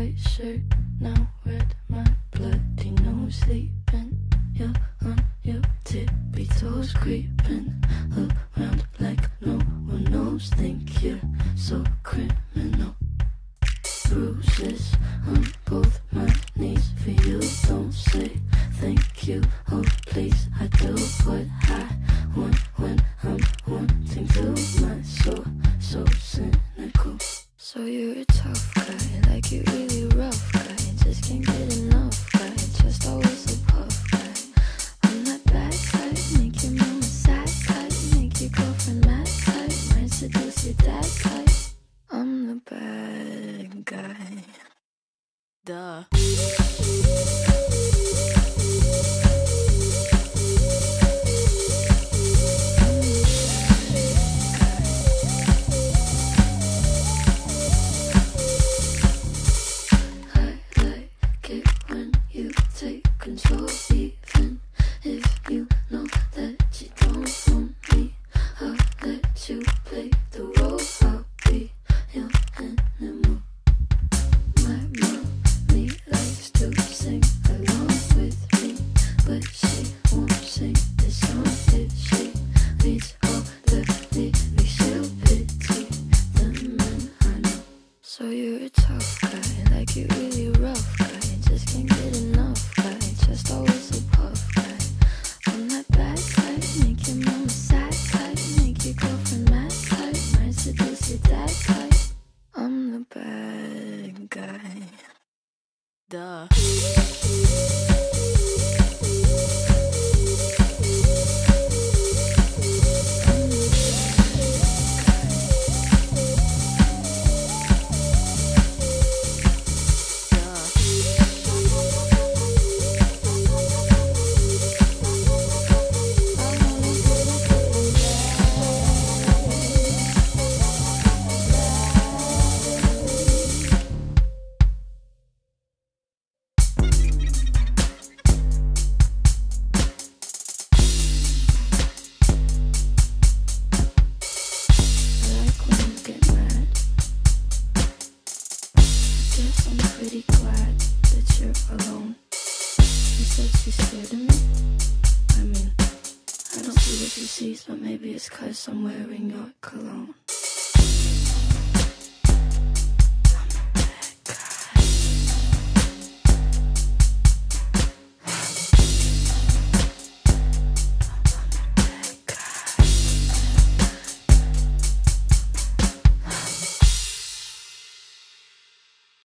white shirt, now red, my bloody nose sleeping. You're on your tippy toes, creeping around like no one knows. Think you're so criminal. Bruises on both my knees for you. Don't say thank you, oh please. I do what I want when I'm wanting to. My soul so cynical. So you're a tough guy, like you're really rough guy. Just can't get enough guy, just always a puff guy. I'm that bad type, make your mama sad type, make your girlfriend mad type, might seduce your dad type. I'm the bad guy. Duh. Control, even if you know that you don't want me. I'll let you play the role. I'll be your animal. My mommy likes to sing along with me, but she won't sing this song if she reads all the lyrics. She'll pity the men I know. So you're a tough guy, like you're really rough guy. Just can't get enough guy, just always a puff guy. I'm that bad type, make your mama sad type, make your girlfriend mad type, might seduce your dad type. I'm the bad guy. Duh. But maybe it's 'cause I'm wearing your cologne.